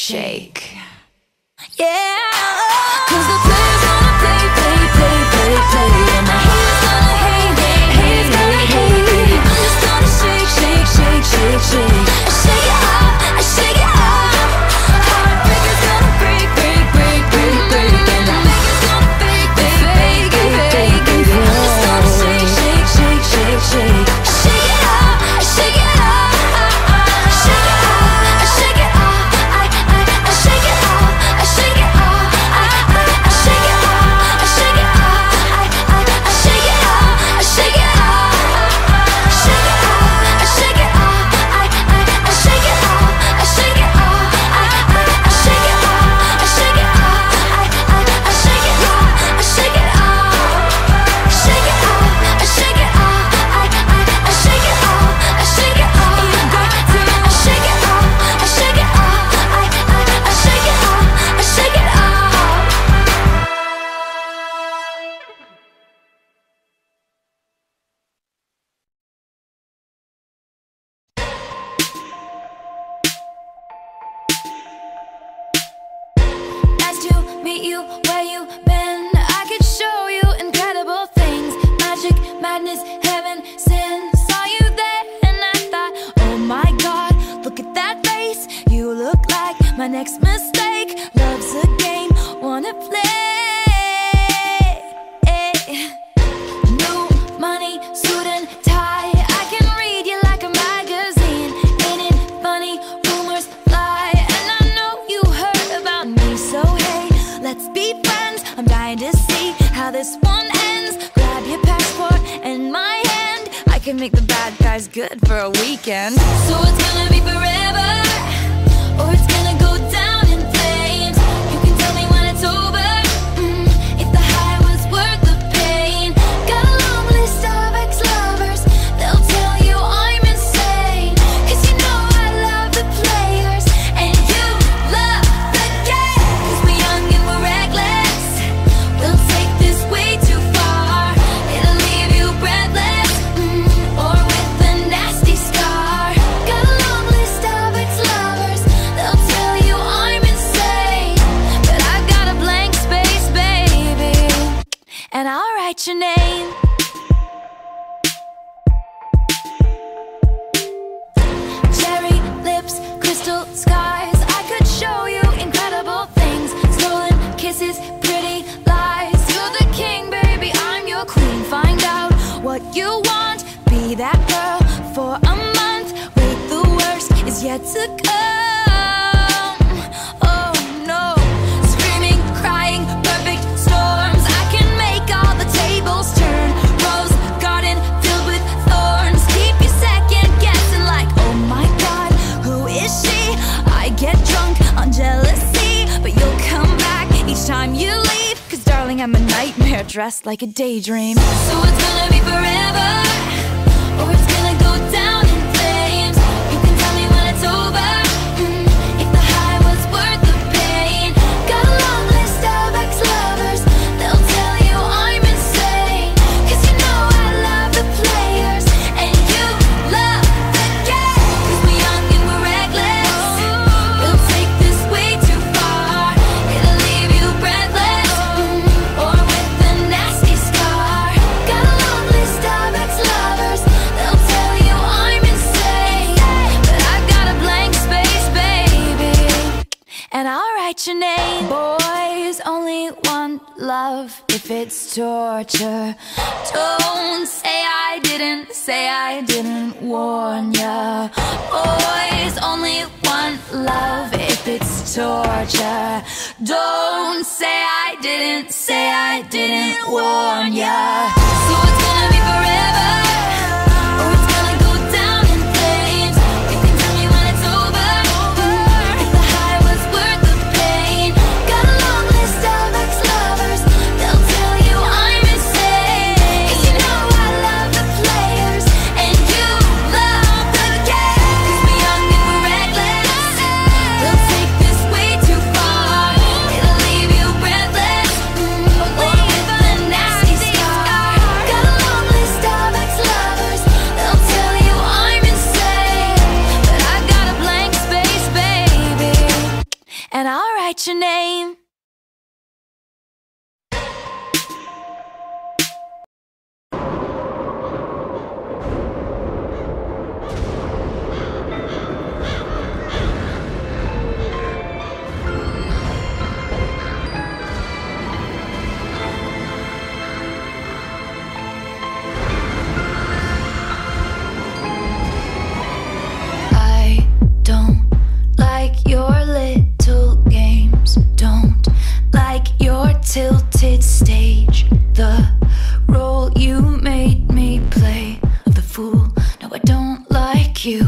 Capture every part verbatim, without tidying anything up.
shake. Yeah, 'cause the players gonna play, play, play, play, play, and the haters gonna hate, hate, haters gonna hate. I'm just gonna shake, shake, shake, shake, shake. I shake it off, I shake it off. Heartbreakers gonna break, break, break, break, break, and the fakers gonna fake, fake, fake, fake, fake, fake. I'm just gonna shake, shake, shake, shake, shake. I shake it off, I shake it off. I shake it off, I shake it off. I, I, I shake it off, I shake it off. I, I, I shake it off, I shake it off. I, I, I shake it off, I shake it off. Shake it off, I shake it off. I, I, I shake it off, I shake it off. I, I, I shake it off, I shake it off. I, I, I shake it off, I shake it off. Shake it off, I shake it off. I, I, I shake it off, I shake it off. You got to, I shake it off, I shake it off. I, I, I shake it off, I shake it off. Nice to meet you, where you been? I could show you incredible things. Magic, madness, heaven, sin. Saw you there and I thought, oh my God, look at that face. You look like my next mistake. Love's a game, wanna play. New money, suit and tie. I can read you like a magazine. Ain't it funny? Rumors fly, and I know you heard about me. So hey, let's be friends. I'm dying to see how this one ends. Grab your passport and my hand. I can make the bad guys good for a weekend. So it's gonna be forever, or it's gonna go down in flames. You can tell me when it's over, mm, if the high was worth the pain. Got a long list of ex-lovers, they'll tell you I'm insane. 'Cause you know I love the players, and you love the game. 'Cause we're young and we're reckless, we'll take this way too far. It'll leave you breathless, mm, or with a nasty scar. Got a long list of ex-lovers, they'll tell you I'm insane. But I've got a blank space, baby, and I'll write your name. Cherry lips, crystal skies. I could show you incredible things. Stolen kisses, pretty lies. You're the king, baby, I'm your queen. Find out what you want, be that girl for a month. Wait, the worst is yet to come. Oh no, screaming, crying, perfect storms. I can make all the tables turn. Rose garden filled with thorns. Keep you second guessing like, oh my God, who is she? I get drunk on jealousy, but you'll come back each time you leave. 'Cause darling, I'm a nightmare dressed like a daydream. So it's gonna be forever, or it's gonna go down in flames. You can tell me when it's over, mm, if the high was worth the pain. Got a long list of ex-lovers, they'll tell you I'm insane. 'Cause you know I love the players, and you love the game. 'Cause we're young and we're reckless, we'll take this way too far. It'll leave you breathless, mm, or with a nasty scar. Got a long list of ex-lovers, they'll tell you I'm insane. But I've got a blank space, baby, and I'll write your name. Boys only want love if it's torture. Don't say I didn't, say I didn't warn ya. Boys only want love if it's torture. Don't say I didn't, say I didn't warn ya. So it's gonna be forever, or it's gonna go down in flames. You can tell me when it's over, mm, if the high was worth the pain. Got a long list of ex-lovers, they'll tell you I'm insane. 'Cause you know I love the players, and you love the game. 'Cause we're young and we're reckless, we'll take this way too far. It'll leave you breathless, mm, or with a nasty scar. tilted stage, the role you made me play of the fool. No, I don't like you.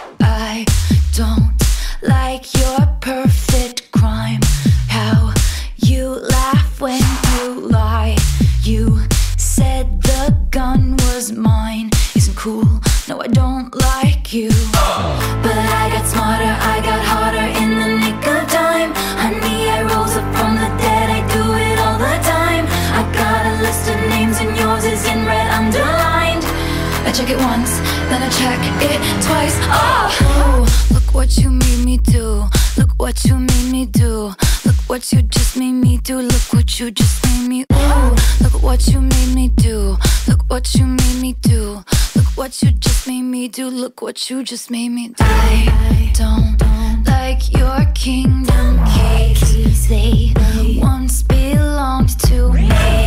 I don't like your perfect crime. How you laugh when you lie. You said the gun was mine. Isn't cool. No, I don't like you. But I got smarter, I got harder in the nick of time. Honey, I rose up from the dead, I do it all the time. I got a list of names and yours is in red underlined. I check it once, then I check it twice. Oh, look what you made me do. Look what you made me do. Look what you just made me do. Look what you just made me. Ooh, look what you made me do. Look what you made me do. Look what you just made me do. Look what you just made me do. I don't like your kingdom keys. They once belonged to me.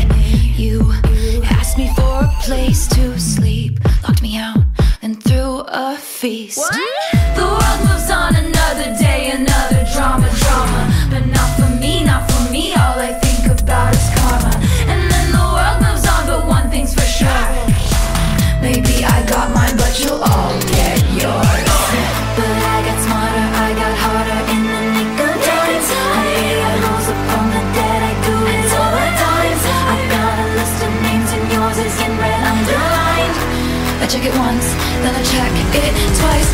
You asked me for a place to sleep, locked me out, and threw a feast. What? The world moves on, another day, another drama, drama. But not for me, not for me, all I think about is karma. And then the world moves on, but one thing's for sure. Maybe I got mine, but you'll all get yours. But I got smarter, I got harder in the nick of time. Honey, I rose up from the dead, I do it all the time. I got a list of names and yours is in red underlined. I check it once, then I check it twice.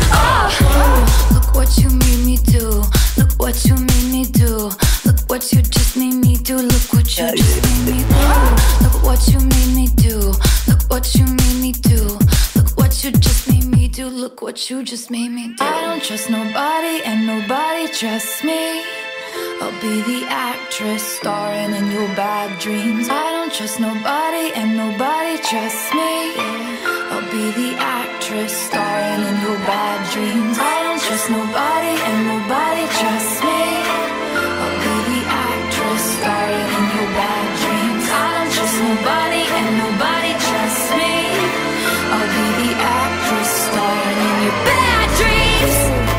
Oh, look what you made me do. Look what you made me do. Look what you just made me do. Look what you just made me do. Look what you made me do. Look what you made me do. Look what you just made me do. Look what you just made me do. I don't trust nobody and nobody trusts me. I'll be the actress starring in your bad dreams. I don't trust nobody and nobody trusts me. I'll be the actress starring in your bad dreams. I don't trust nobody and nobody trusts me. I'll be the actress starring in your bad dreams. I don't trust nobody and nobody trusts me. I'll be the actress starring in your bad dreams.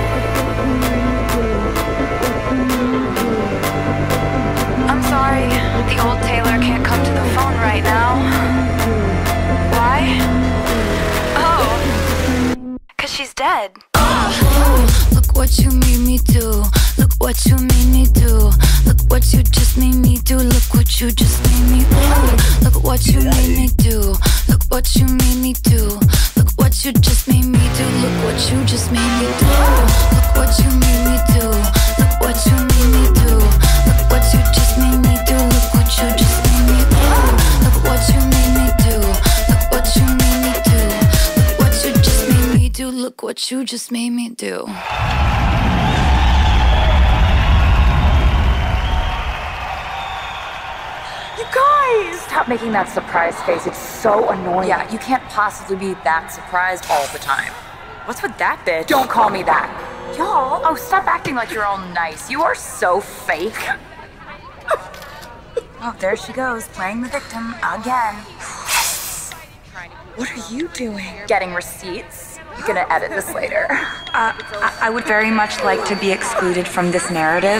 I'm sorry, the old Taylor can't come to the phone right now. Why? Oh, cause she's dead. Oh, look what you made me do. Look what you made me do. Look what you just made me do. Look what you just made me do. Look what you made me do. Look what you made me do. Look what you just made me do. Look what you just made me do. Look what you made me do. Look what you made me do. Look what you just made me do. Look what you just made me do. Look what you made me do. Look what you made me do. Look what you just made me do. Look what you just made me do. You guys! Stop making that surprise face. It's so annoying. Yeah, you can't possibly be that surprised all the time. What's with that bitch? Don't call me that. Y'all, oh, stop acting like you're all nice. You are so fake. Oh, there she goes, playing the victim again. What are you doing? Getting receipts. You're gonna edit this later. Uh, I, I would very much like to be excluded from this narrative.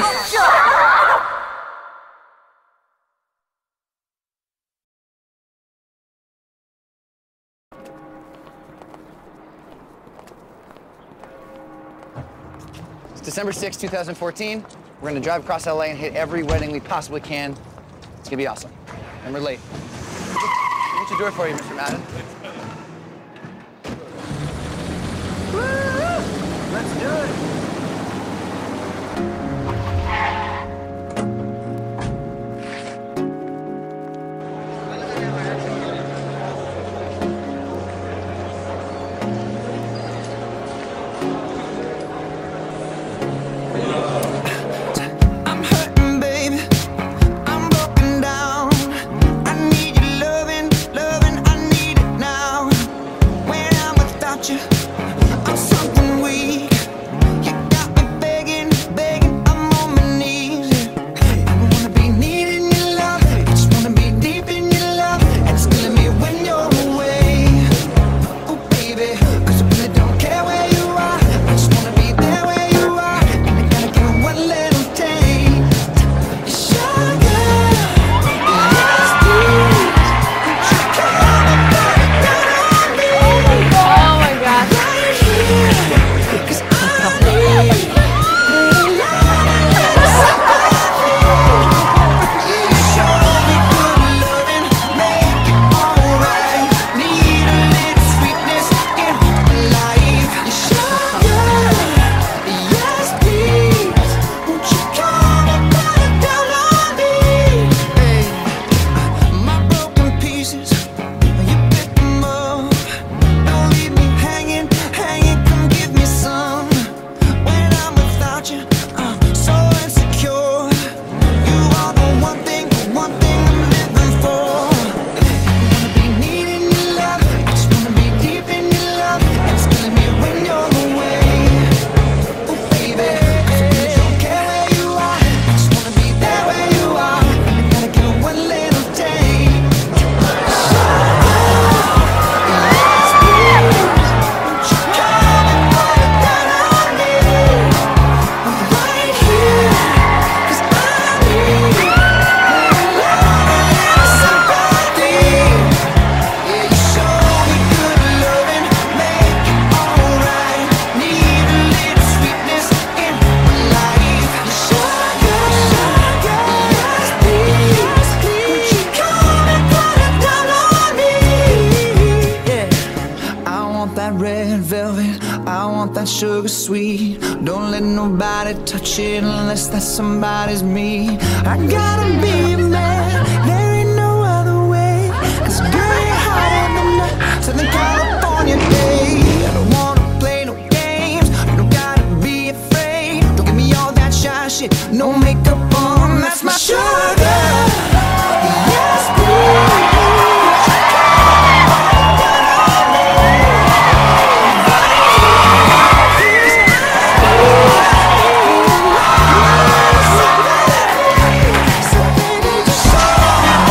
It's December sixth, two thousand fourteen. We're gonna drive across L A and hit every wedding we possibly can. It's gonna be awesome. And we're late. Let me do it for you, Mister Madden. Let's do it. I'm something weak. You that sugar sweet. Don't let nobody touch it unless that somebody's me. I gotta be a man, there ain't no other way. Cause girl, you're hotter than a Southern California day. I don't wanna play no games, you don't gotta be afraid. Don't give me all that shy shit, no makeup on, that's my sugar. Yes, please. So baby, just show me.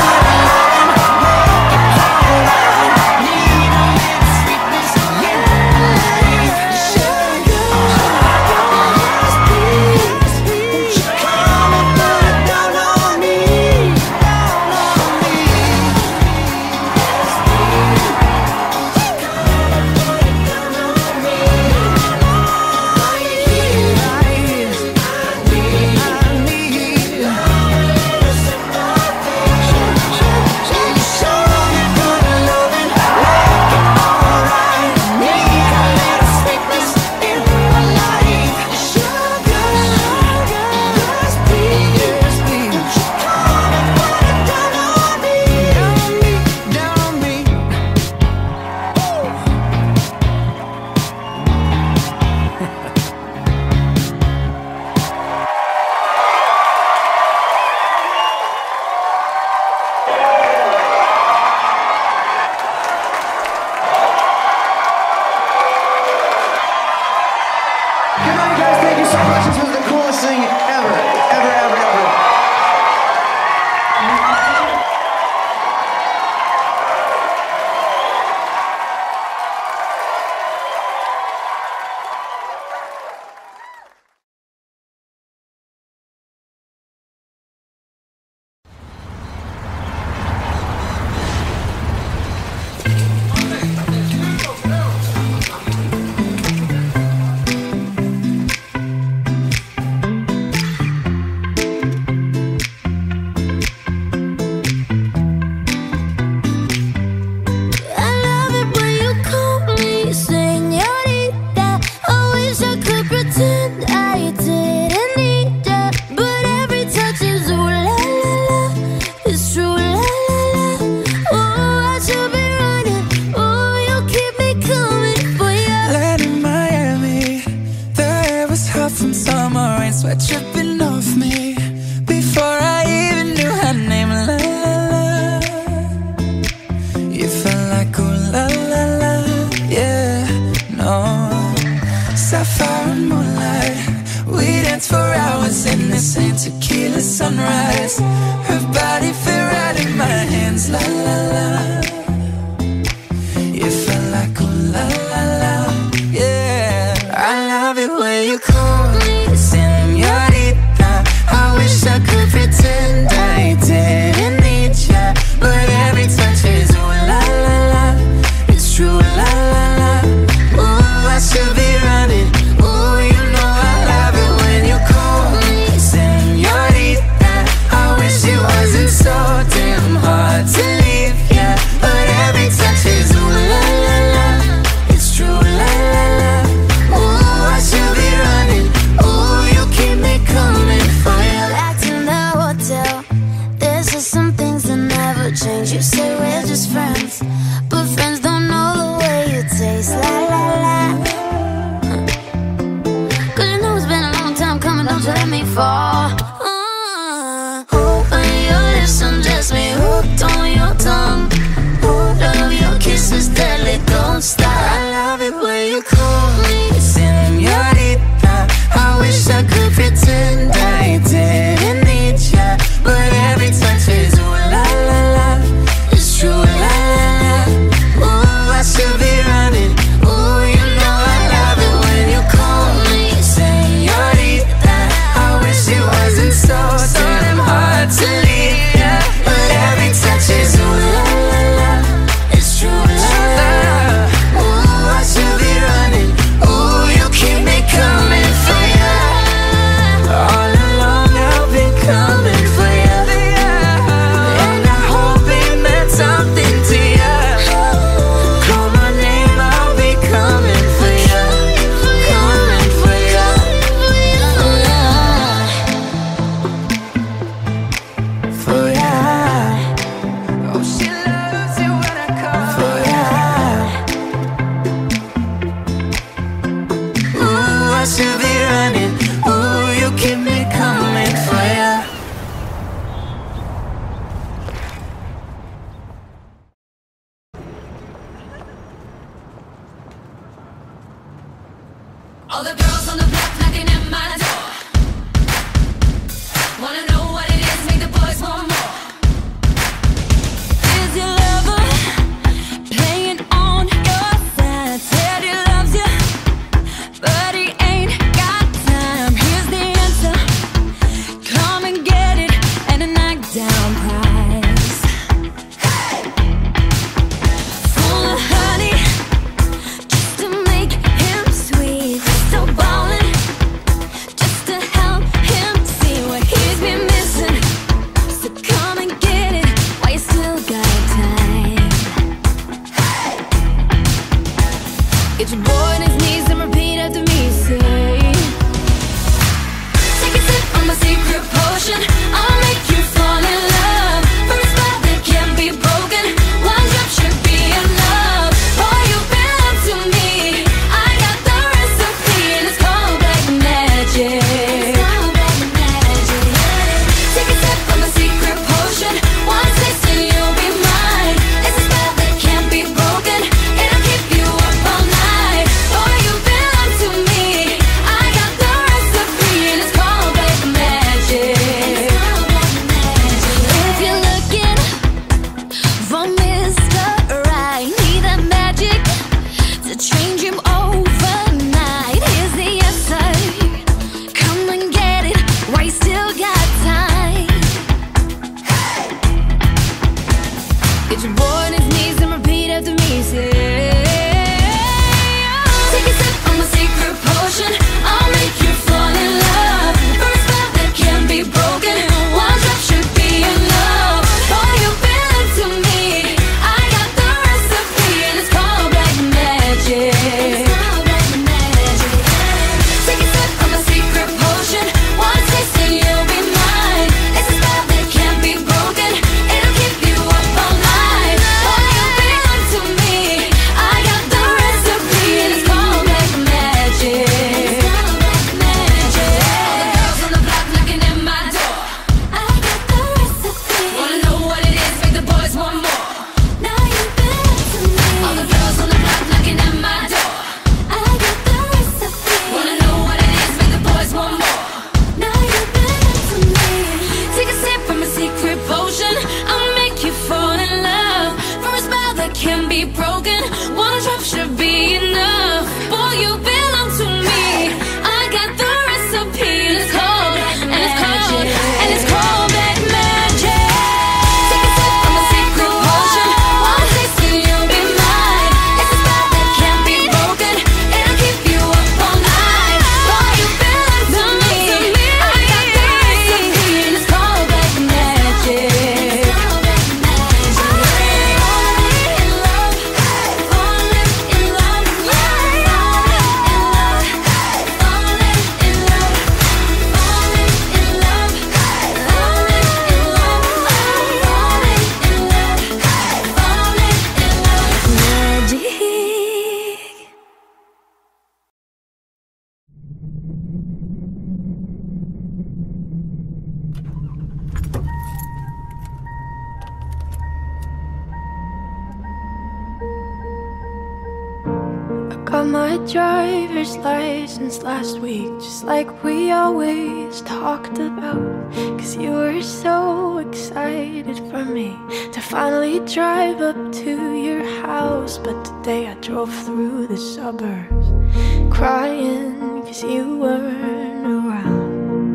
All the girls on the block knocking at my door. Wanna know what it is, make the boys want more. Is your lover playing on your side? Said he loves you, but he ain't got time. Here's the answer, come and get it, and a knockdown prize. Hey! Full of honey, just to make him sweet. Still ballin', just to help him see what he's been missing. So come and get it while you still got time. Hey! Get your boy on his knees and repeat after me, say. Take a sip from my secret potion, I'll make you fall in love. For a spell that can't be broken, one drop should be enough. Boy, you belong to me, I got the recipe, and it's called black magic. Take a sip from my secret potion, one taste and you'll be mine. It's a spell that can't be broken, it'll keep you up all night. Boy, you belong to me, I got the recipe, and it's called black magic. If you're looking for Mister Right, need that magic to change him overnight. Here's the answer, come and get it while you still got time. Get your boy on his knees and repeat after me, say. Take a sip from my secret potion, I'll make you fall in love. For a spell that can't be broken, one drop should be enough. Boy, you belong to me, I got the recipe, and it's called black magic. Take a sip from my secret potion, one taste and you'll be mine. It's a spell that can't be broken, it'll keep you up all night. Boy, you belong to me, I got the recipe, and it's called black magic. All the girls on the block knocking at my door. I got the recipe. Wanna know what it is, make the boys want more. Now you belong to me. All the girls on the block knocking at my door. I got the recipe. Wanna know what it is, make the boys want more. Now you belong to me. Take a sip from a secret potion, I'll make you fall in love. For a spell that can't be broken, one drop should be enough. Boy, you belong to me, I got the recipe, and it's called, and it's called, and it's called black magic. Take a sip from a secret potion, one taste and you'll be mine. It's a spell that can't be broken, it'll keep you up all night. Boy, you belong to me, I got the recipe, and it's called black magic. Got my driver's license last week, just like we always talked about. Cause you were so excited for me to finally drive up to your house. But today I drove through the suburbs crying cause you weren't around.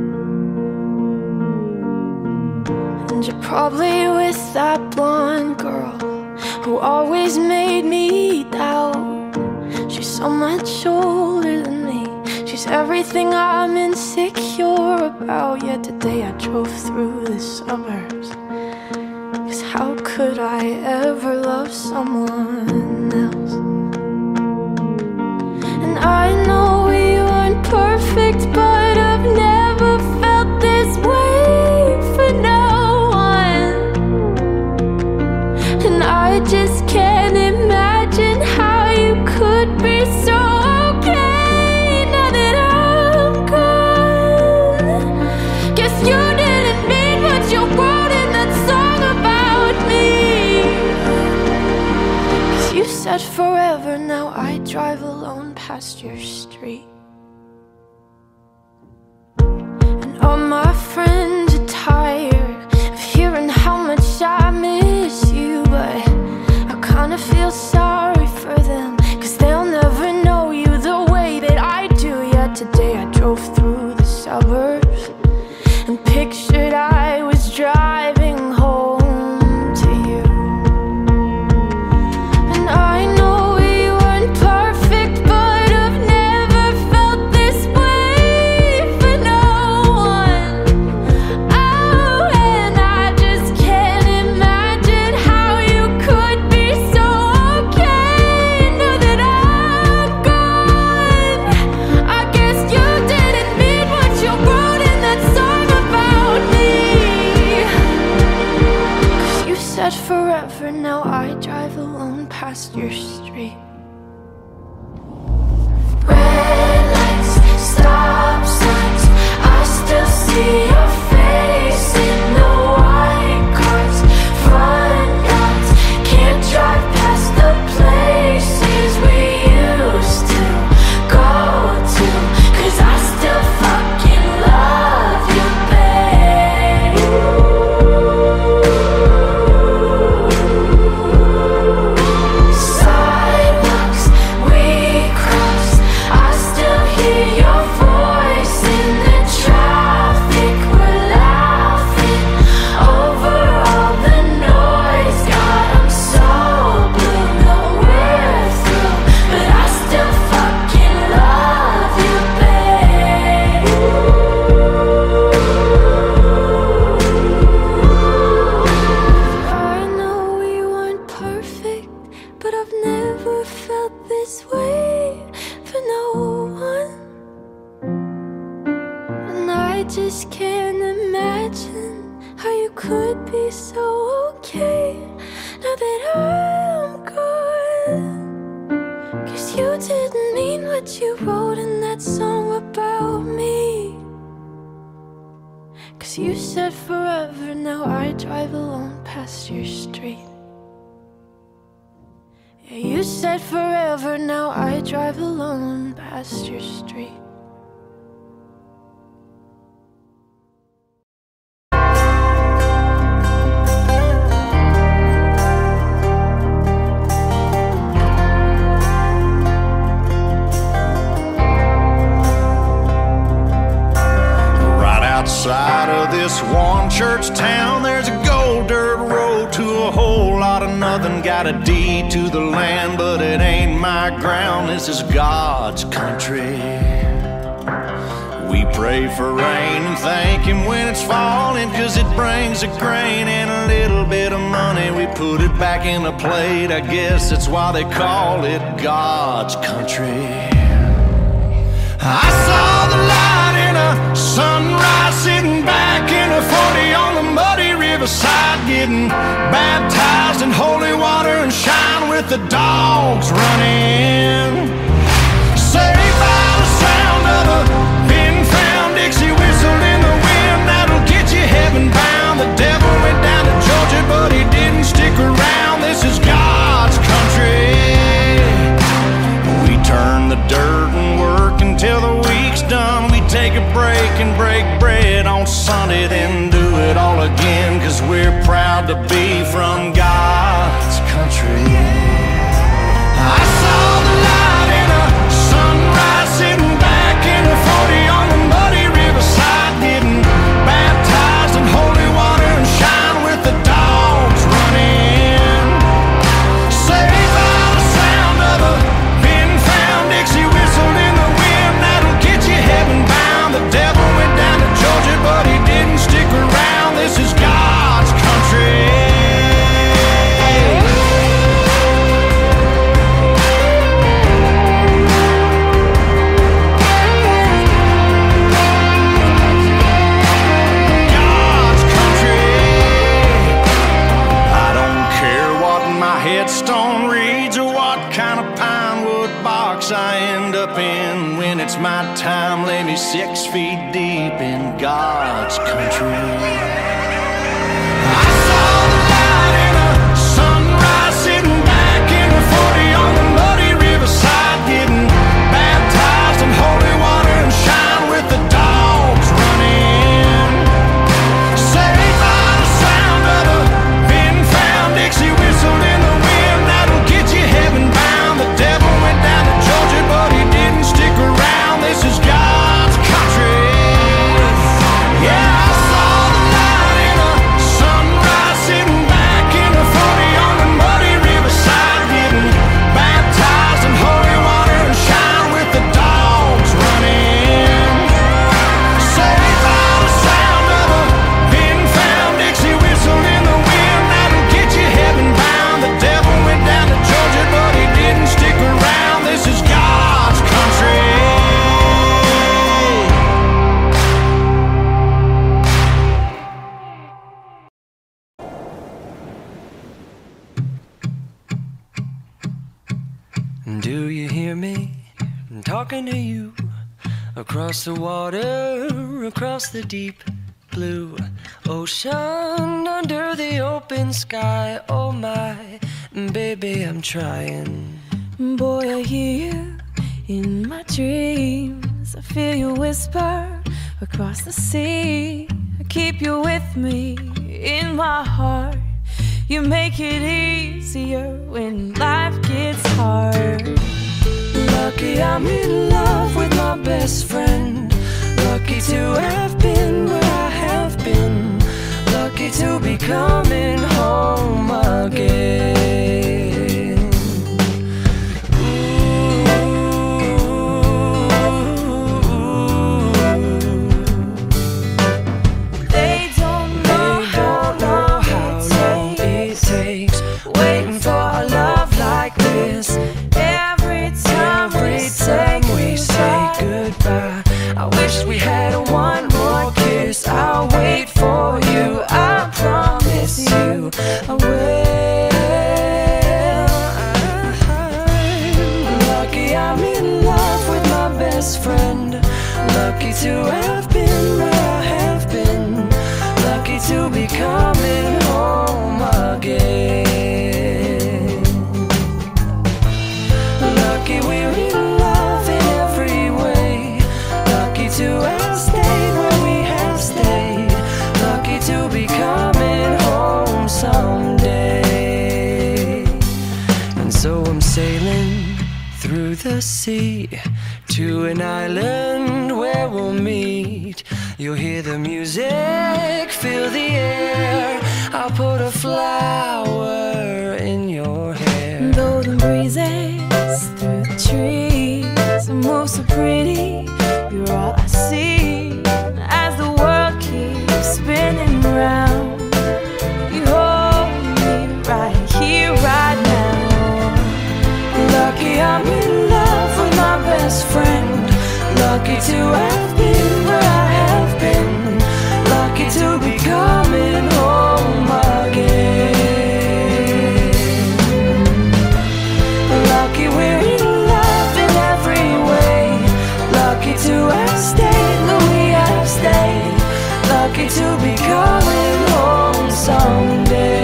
And you're probably with that blonde girl who always made me doubt. She's so much older than me, she's everything I'm insecure about. Yet today I drove through the suburbs, cause how could I ever love someone else? And I know we weren't perfect, but I've never felt this way for no one. And I just can't imagine how you could be so okay now that I'm gone. Guess you didn't mean what you wrote in that song about me. Cause you said forever, now I drive alone past your street. All my friends are tired of hearing how much I miss you, but I kinda feel sorry for them, 'cause they'll never know you the way that I do. Yet today I drove through the suburbs and pictured I was driving home to you. And I know we weren't perfect, but I've never felt this way for no one. Oh, and I just can't imagine how you could be so okay now that I'm gone. I guess you didn't mean what you wrote in that song about me. 'Cause you said forever, now I drive alone past your street. Red lights, stop signs, I still see your face in the white cars, front yards. Can't drive past the places we used to go to, 'cause I still fucking love you, babe. Sidewalks we cross, I still hear your voice in the traffic. We're laughing over all the noise. God, I'm so blue, no we're through, but I still fucking love you, babe. I know we weren't perfect, but I've never felt this way for no one. And I just can't imagine how you could be so okay now that I'm gone. 'Cause you didn't mean what you wrote in that song about me. 'Cause you said forever, now I drive alone past your street. Yeah, you said forever, now I drive alone past your street. Right outside of this one church town, there's a gold dirt road to a whole lot of nothing. Got a deed to the land, but it ain't my ground. This is God's country. We pray for rain and thank Him when it's falling, 'cause it brings a grain and a little bit of money. We put it back in a plate, I guess that's why they call it God's country. I saw the light in a sunrise, sitting back in a forty on the muddy riverside, getting baptized in holy water and shine with the dogs running. Saved by the sound of a pin-found Dixie whistle in the wind, that'll get you heaven bound. The devil went down to Georgia, but he didn't stick around. This is God's country. We turn the dirt and work until the week's done. We take a break and break bread on Sunday, then do it all again, 'cause we're proud to be from God's country. I saw the light in a sunrise, sitting back in a forty on the muddy riverside, getting baptized in holy water and shine with the dogs running. Saved by the sound of a pin-found Dixie whistle in the wind, that'll get you heaven bound. The devil went down to Georgia, but he didn't stick around. This is God's country. God's country. I don't care what my headstone reads or what kind of pine wood box I end up in. When it's my time, lay me six feet deep in God's country. I saw the light in a sunrise, sitting back in a forty on the muddy riverside, getting baptized in holy water and shine with the dogs running. Do you hear me? I'm talking to you. Across the water, across the deep blue ocean, under the open sky. Oh my, baby, I'm trying. Boy, I hear you in my dreams. I feel you whisper across the sea. I keep you with me in my heart. You make it easier when life gets hard. Lucky I'm in love with my best friend. Lucky to have been where I have been. Lucky to be coming home again. They don't know how long it takes waiting for a love like this. every time Every time we say goodbye, I wish we had one more kiss. I'll wait for you, I promise you I will. Lucky I'm in love with my best friend. Lucky to have been where I have been. Lucky to be coming home again. Lucky we're in love in every way. Lucky to have stayed where we have stayed. Lucky to be coming home someday. And so I'm sailing through the sea to an island where we'll meet. You'll hear the music, feel the air. I'll put a flower in your hair. golden breezes through the trees move so pretty. You're all I see as the world keeps spinning round. You hold me right here, right now. Lucky I'm in love with my best friend. Lucky to have been where I have been. Lucky to be coming home again. Lucky we're in love in every way. Lucky to have stayed where we have stayed. Lucky to be coming home someday.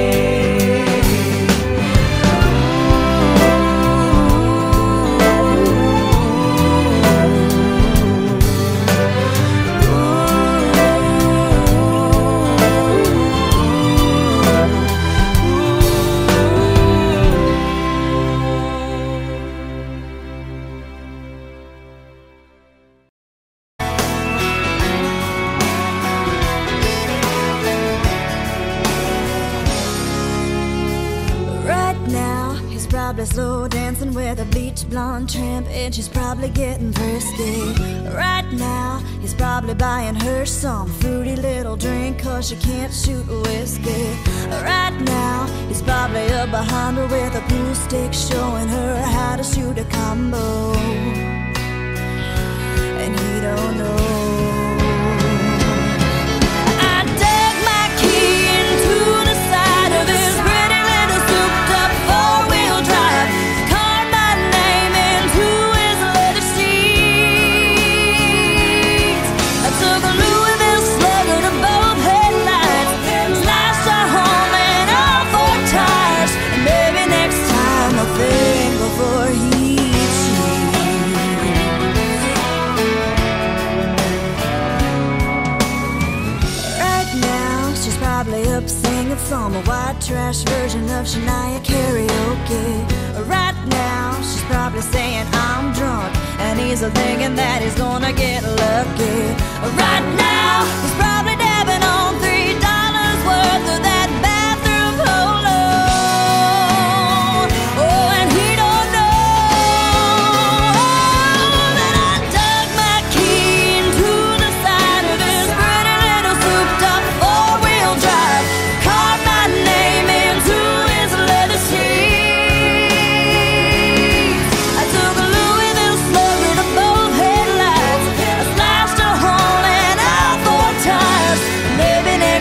Slow dancing with a bleach blonde tramp, and she's probably getting frisky. Right now, he's probably buying her some fruity little drink, cause she can't shoot whiskey. Right now, he's probably up behind her with a pool stick, showing her how to shoot a combo. And he don't know. From a white trash version of Shania karaoke. Right now, she's probably saying I'm drunk, and he's thinking that he's gonna get lucky. Right now, he's probably dabbing on three dollars worth of that bathroom polo. Oh, and he don't know that I dug my key into the side of his pretty little souped-up four-wheel drive. Name into his leather seats. I took a Louisville slugger to both headlights. I slashed a hole in all four tires. Maybe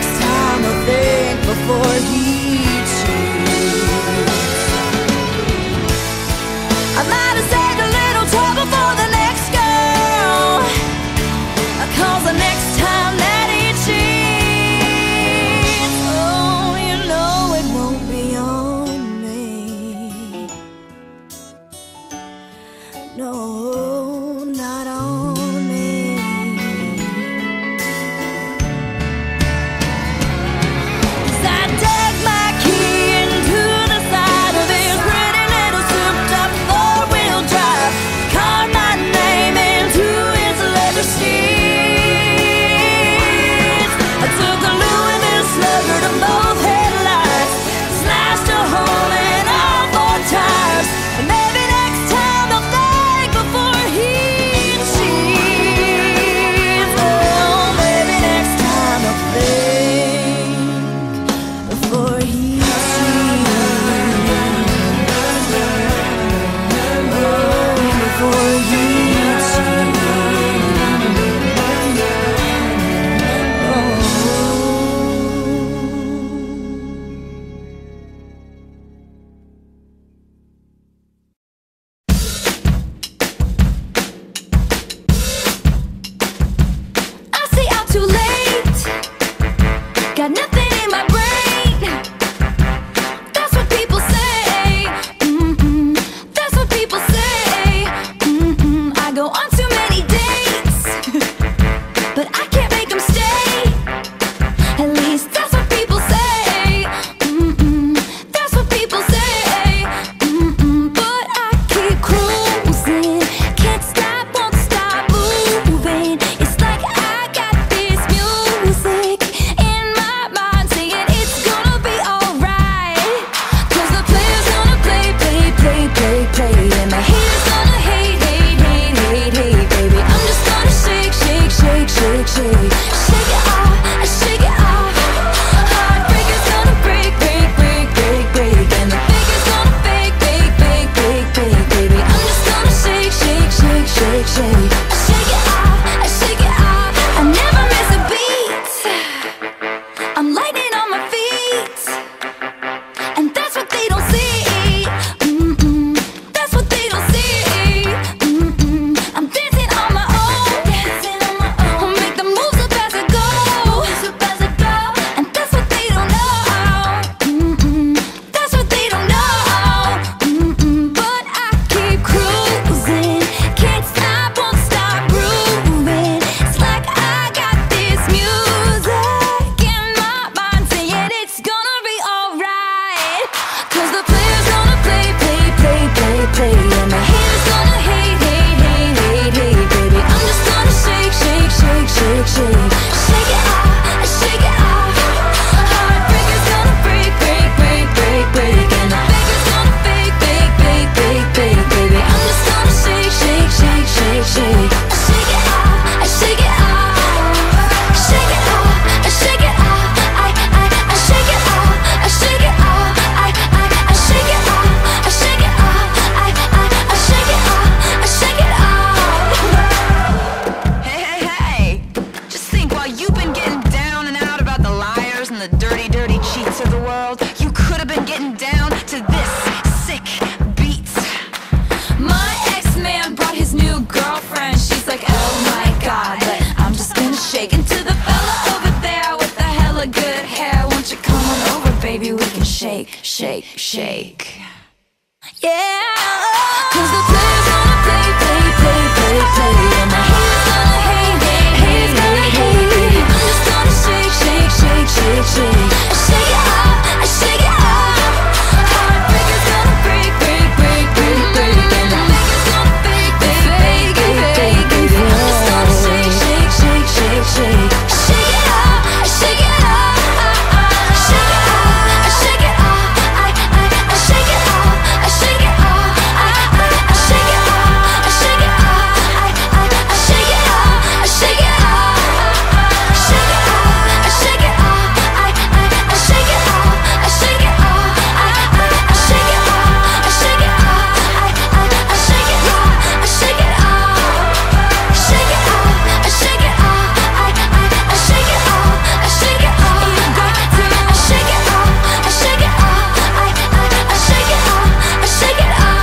shake, shake, shake. Yeah, cause the players gonna play, play, play, play, play, and the haters gonna hate, hate, haters gonna hate. I'm just gonna shake, shake, shake, shake, shake. I shake it up, I shake it up. Heartbreakers gonna break, break, break, break, break, and the fakers gonna fake, fake, fake, fake, fake, fake. I'm just gonna shake, shake, shake, shake, shake. I shake it up, I shake it up. I shake it up, I shake it up. I, I, I shake it up, I shake it up. I, I, I shake it up, I shake it up. I, I, I shake it up, I shake it up. Shake it up, I shake it up. I, I, I shake it up, I shake it up. I, I, I shake it up, I shake it up. I, I, I shake it up, I shake it up. Shake it up, I shake it up. I, I, I shake it up, I shake it up. You got to, I shake it up, I shake it up. I, I, I shake it up, I shake it up.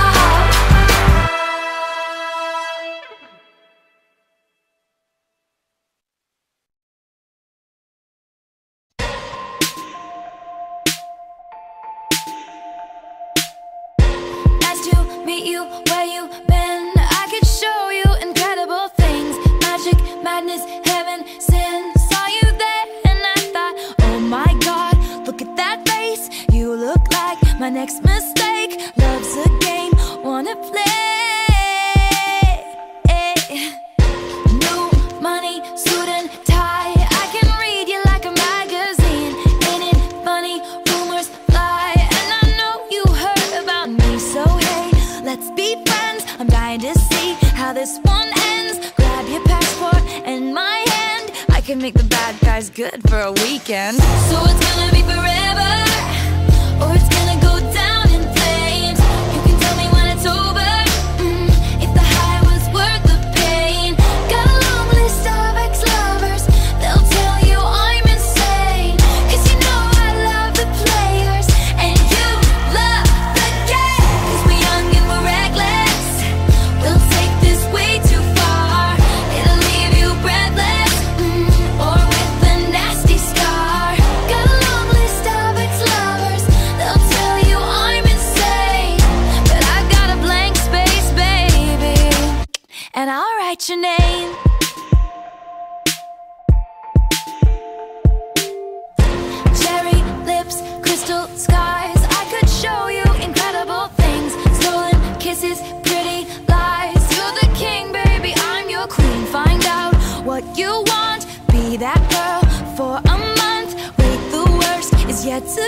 Nice to meet you, where you been? I could show you incredible things. Magic, madness, heaven, sin. Saw you there and I thought, oh my god, look at that face. You look like my next mistake. Love's a game, wanna play. New money, suit and tie. I can read you like a magazine. Ain't it funny? Rumors fly, and I know you heard about me. So hey, let's be friends. I'm dying to see how this one ends. Grab your passport and my hand. I can make the bad guys good for a weekend. So it's gonna be forever, or it's gonna go down in flames. You can tell me when it's over, mm, if the high was worth the pain. Got a long list of ex-lovers, they'll tell you I'm insane. Cause you know I love the players, and you love the game. Cause we're young and we're reckless, we'll take this way too far. It'll leave you breathless, mm, or with a nasty scar. Got a long list of ex-lovers, they'll tell you I'm insane. But I've got a blank space, baby, and I'll write your name. Cherry lips, crystal skies. I could show you incredible things. Stolen kisses, pretty lies. You're the king, baby, I'm your queen. Find out what you want, be that girl for a month. Wait, the worst is yet to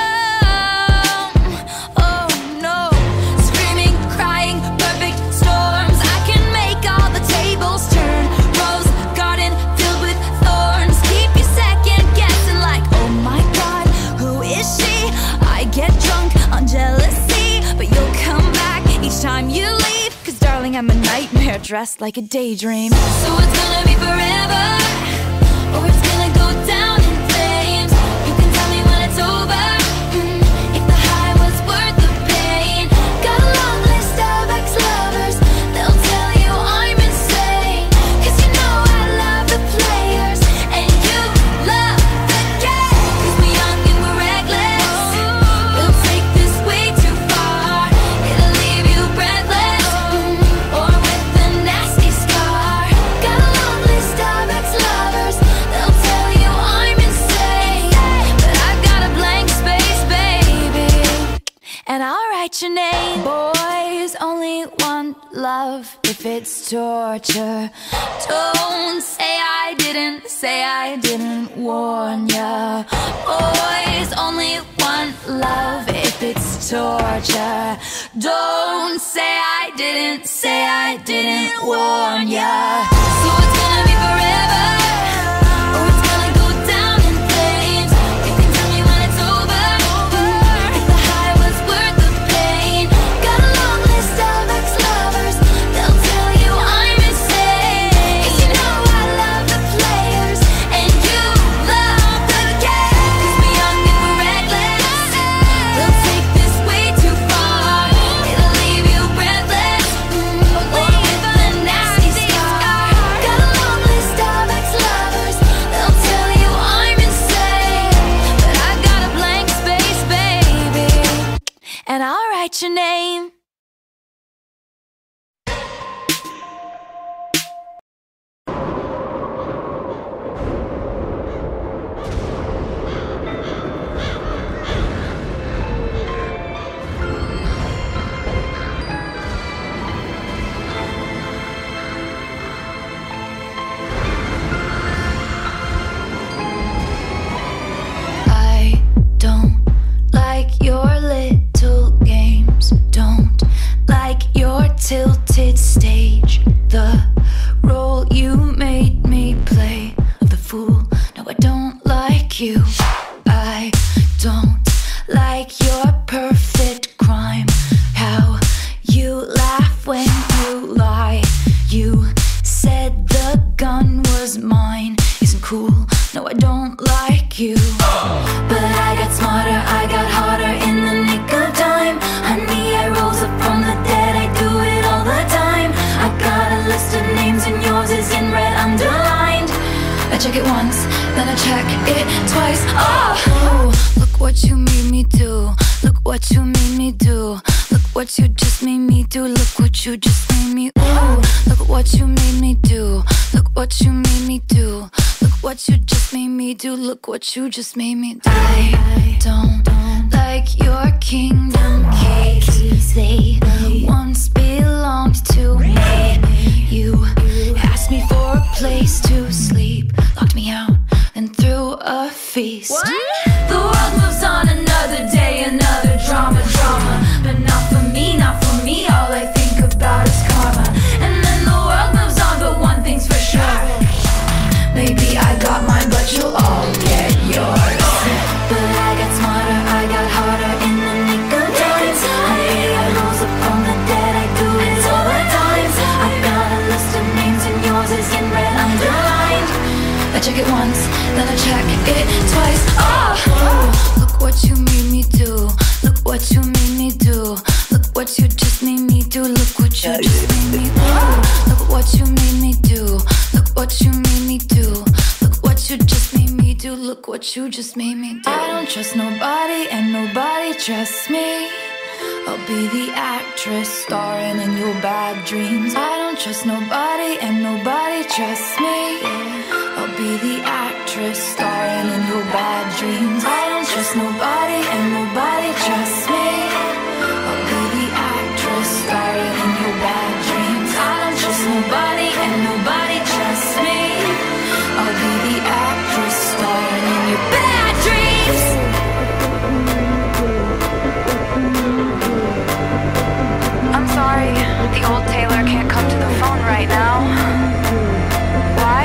come. Oh no, screaming, crying, perfect storms. I can make all the tables turn. Rose garden filled with thorns. Keep you second guessing like, oh my god, who is she? I get drunk on jealousy, but you'll come back each time you leave. Cause darling, I'm a nightmare dressed like a daydream. So it's gonna be forever, or it's gonna go down in flames. You can tell me when it's over, mm, if the high was worth the pain. Got a long list of ex-lovers, they'll tell you I'm insane. Cause you know I love the players, and you love the game. Cause we're young and we're reckless, we'll take this way too far. It'll leave you breathless, mm, or with a nasty scar. Got a long list of ex-lovers, they'll tell you I'm insane. But I've got a blank space, baby, and I'll write your name. Boys only want love if it's torture. Don't say I didn't, say I didn't warn ya. Boys only want love if it's torture. Don't say I didn't, say I didn't warn ya. So it's gonna be forever, or it's gonna go down in flames. You can tell me when it's over, if the high was worth the pain. Got a long list of ex-lovers, they'll tell you I'm insane. Cause you know I love the players, and you love the game. Cause we're young and we're reckless, we'll take this way too far. It'll leave you breathless, mm, or with a nasty scar. Got write your name. Your little games, don't like your tilted stage, the role you made me play of the fool. No, I don't like you. I don't like your perfect crime, how you laugh when you lie. You said the gun was mine, isn't cool. No, I don't like you. But I got smarter, I got harder in the nick of time. Honey, I rose up from the dead, I do it all the time. I got a list of names and yours is in red underlined. I check it once, then I check it twice. Oh, ooh, look what you made me do. Look what you made me do. Look what you just made me do. Look what you just made me. Ooh, look what you made me do. Look what you made me do. Look what you just made me do. Look what you just made me do. I don't like your kingdom keys. They once belonged to me. You asked me for a place to sleep, locked me out, and threw a feast. What? The world moves on, another day, another drama, drama. But not for me, not for me. All I think about is karma. And then the world moves on, but one thing's for sure. Maybe I got mine, but you'll all get yours. But I got smarter, I got harder in the nick of time. Honey, I rose up from the dead, I do it all the time. I got a list of names and yours is in red underlined. I check it once, then I check it twice. Oh, ooh, look what you made me do. Look what you made me do. Look what you just made me do. Look what you just made me do. Look what you made me do. Look what you made me do. Look what you just made me do. Look what you just made me do. I don't trust nobody and nobody trusts me. I'll be the actress starring in your bad dreams. I don't trust nobody and nobody trusts me. I'll be the actress starring in your bad dreams. I don't trust nobody and nobody trusts me. I'll be the actress starring in your bad dreams. I don't trust nobody and nobody trusts me. I'll be the actress starring in your bad dreams. I'm sorry, the old Taylor can't come to the phone right now. Why?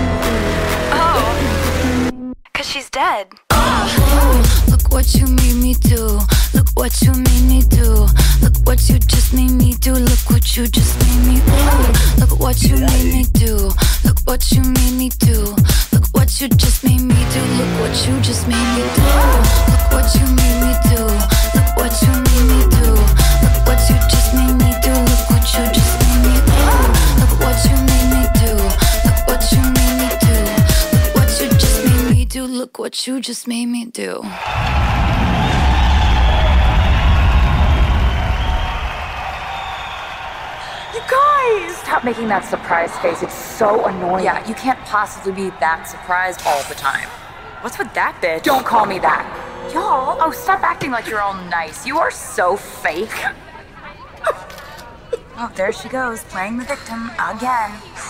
Oh, 'cause she's dead. Oh, look what you made me do. Look what you made me do. Look what you just made me do. Look what you just made me do. Look what you made me do. Look what you made me do. Look what you just made me do. Look what you just made me do. Look what you made me do. Look what you made me do. Look what you just made me do. Look what you just made me do. Look what you made me do. Look what you made me do. Look what you just made me do. Look what you just made me do. You guys! Stop making that surprise face. It's so annoying. Yeah, you can't possibly be that surprised all the time. What's with that bitch? Don't call me that. Y'all, oh, stop acting like you're all nice. You are so fake. Oh, there she goes, playing the victim again.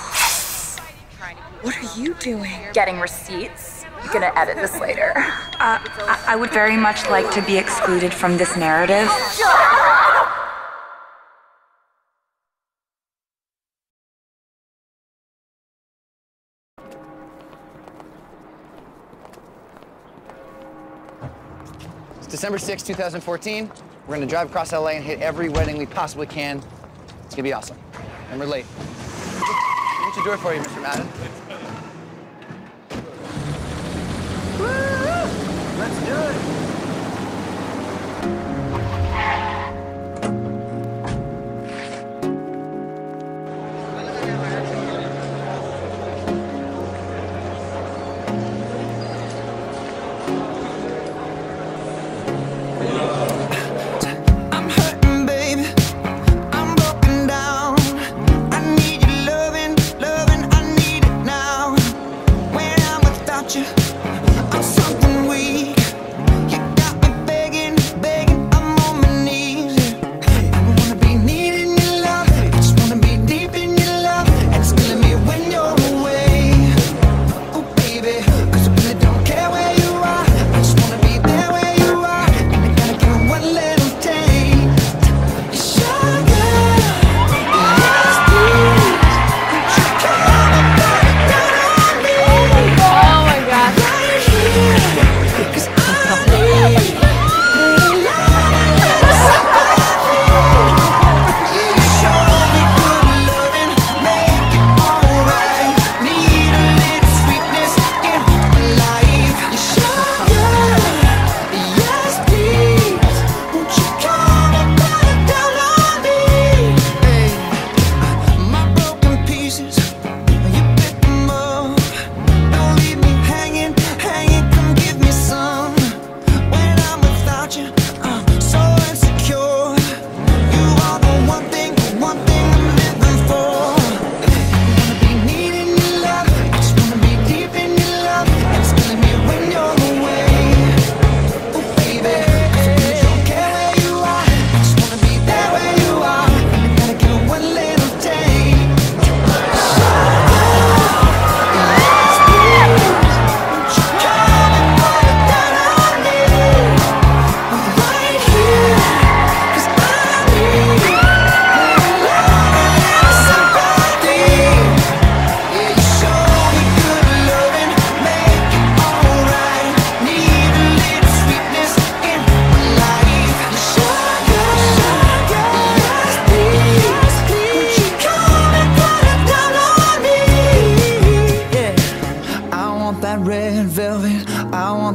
What are you doing? Getting receipts. I'm gonna edit this later. Uh, I, I would very much like to be excluded from this narrative. It's December sixth, two thousand fourteen. We're gonna drive across L A and hit every wedding we possibly can. It's gonna be awesome. And we're late. What you do it for you, Mister Madden? Woo! Let's do it! I'm hurt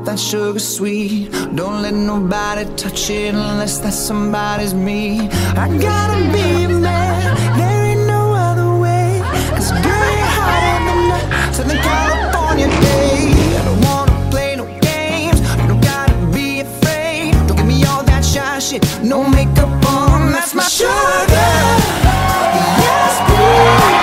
that sugar sweet. Don't let nobody touch it unless that somebody's me. I gotta be a man, there ain't no other way. Cause girl, you're hotter than that Southern California day. I don't wanna play no games, you don't gotta be afraid. Don't give me all that shy shit, no makeup on, that's my sugar. Yes, please.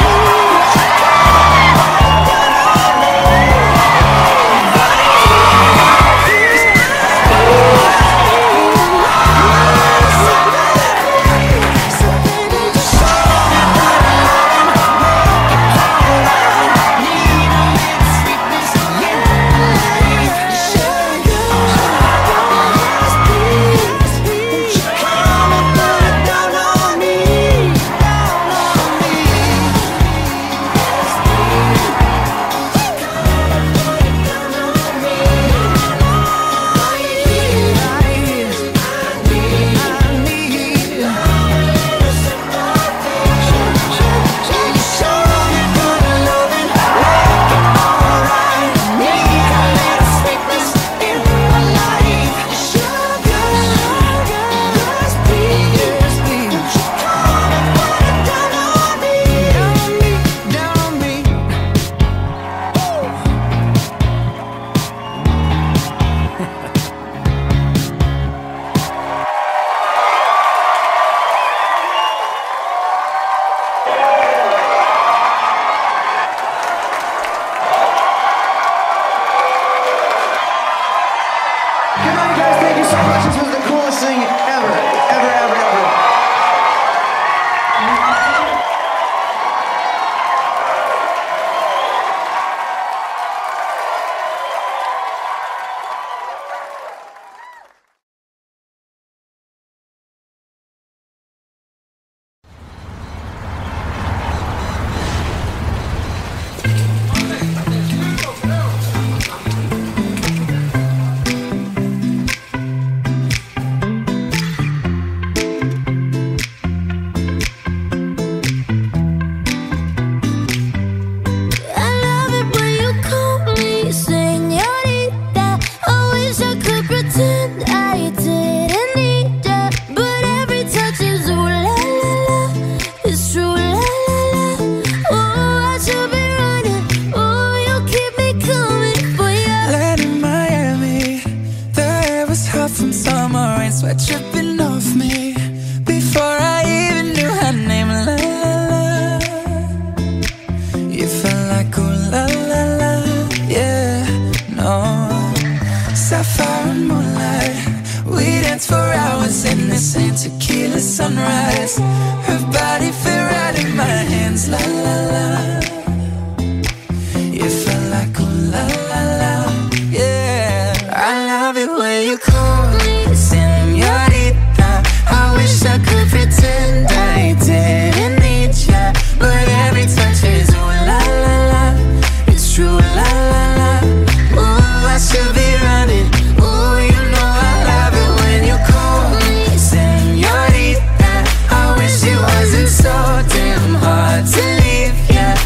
So damn hard to leave, yeah.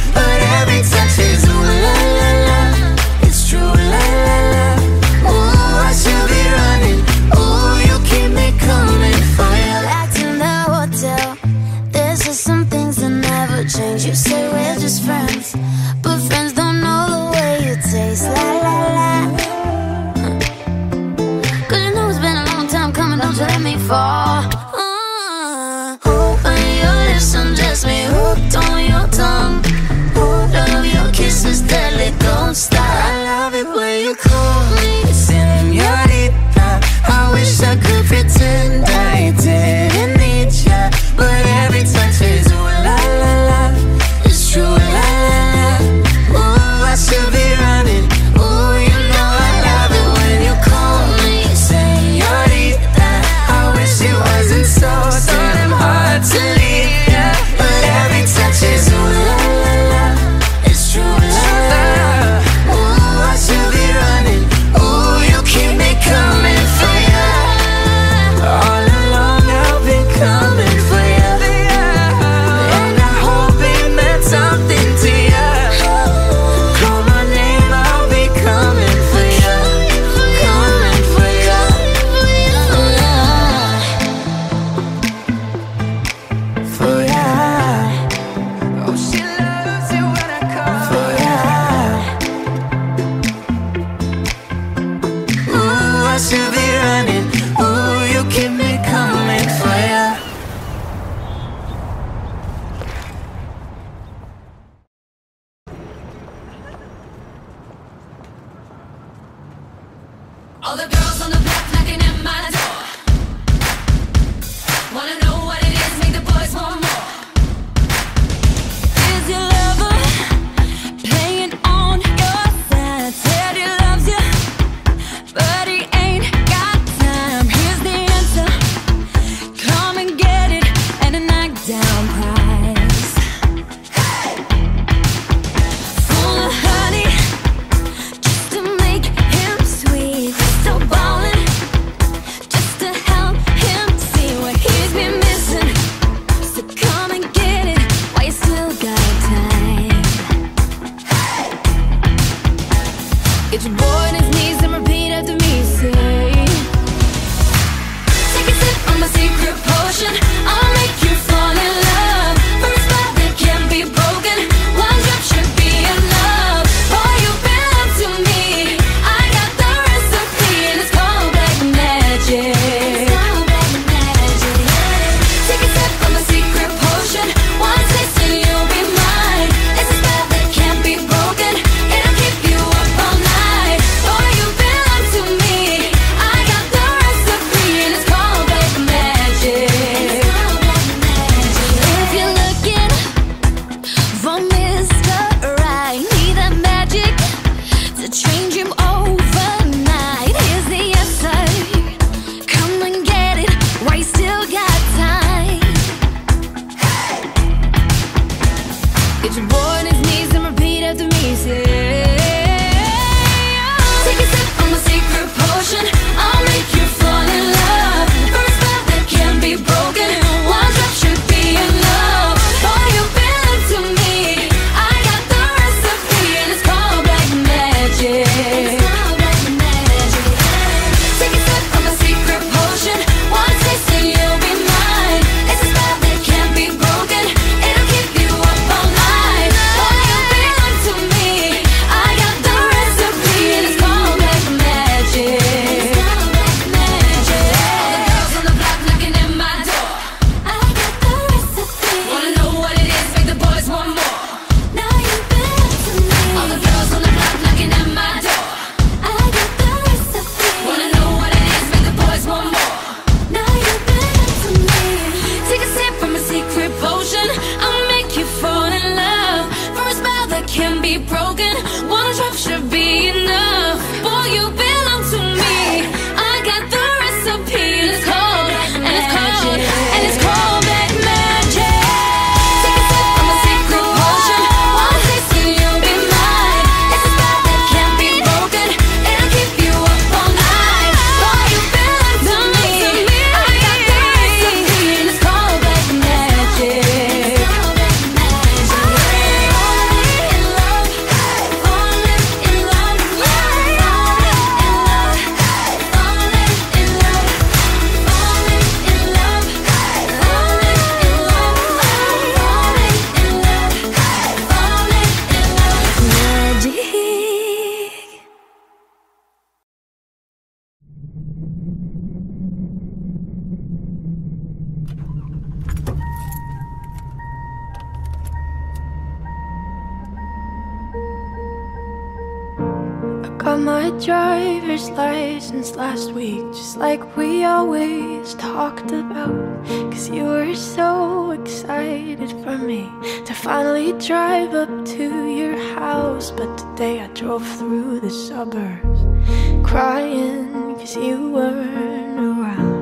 Got my driver's license last week, just like we always talked about. Cause you were so excited for me to finally drive up to your house. But today I drove through the suburbs crying cause you weren't around.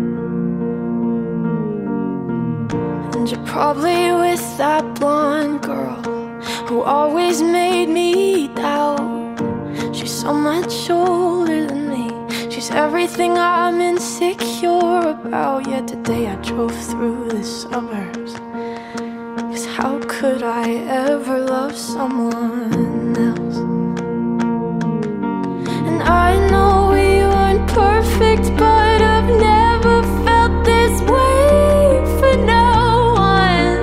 And you're probably with that blonde girl who always made me doubt. She's so much older than me, she's everything I'm insecure about. Yet today I drove through the suburbs, cause how could I ever love someone else? And I know we weren't perfect, but I've never felt this way for no one.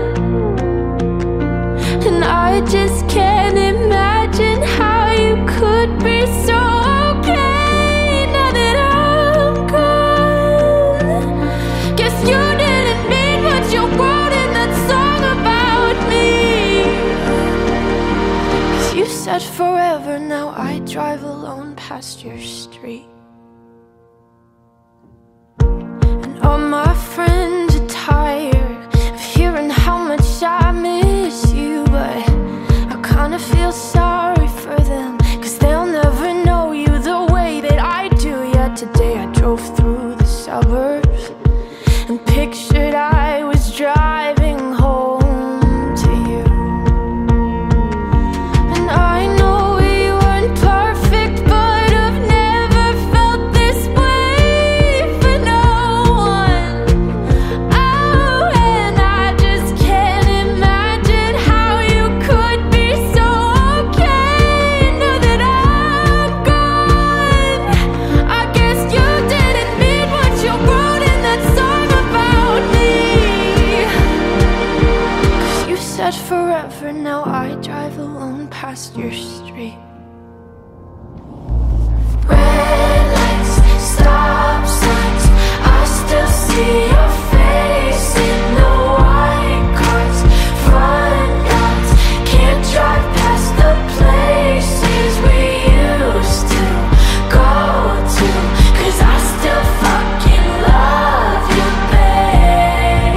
And I just can't imagine how you could be so okay now that I'm gone. Guess you didn't mean what you wrote in that song about me. Cause you said forever, now I drive alone past your street. And all my friends are tired of hearing how much I miss you, but I kinda feel sorry for them, cause they'll never know you the way that I do. Yet today I drove through the suburbs and pictured I was driving home to you. And I know we weren't perfect, but I've never felt this way for no one. Oh, and I just can't imagine how you could be so okay now that I'm gone. I guess you didn't mean what you wrote in that song about me. Cause you said forever, now I drive alone past your street. Red lights, stop signs, I still see your face in the white cars, front yards. Can't drive past the places we used to go to, cause I still fucking love you, babe.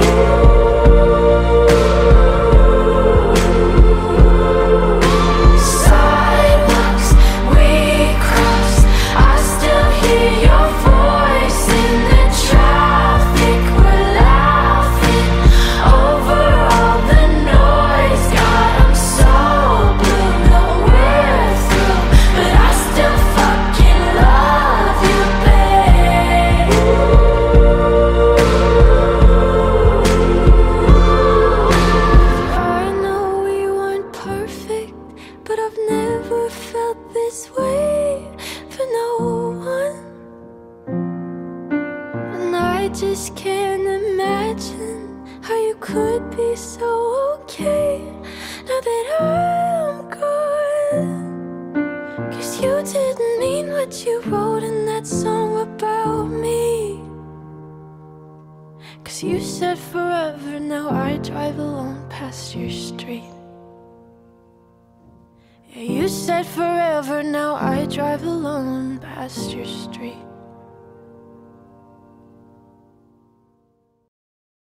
Sidewalks we crossed, I still hear your voice in the traffic. We're laughing over all the noise. God, I'm so blue, no we're through, but I still fucking love you, babe. I know we weren't perfect, but I've never felt this way for no one. And I just can't imagine how you could be so okay now that I'm gone. Cause you didn't mean what you wrote in that song about me. Cause you said forever, now I drive alone past your street. Yeah, you said forever, now I drive alone past your street.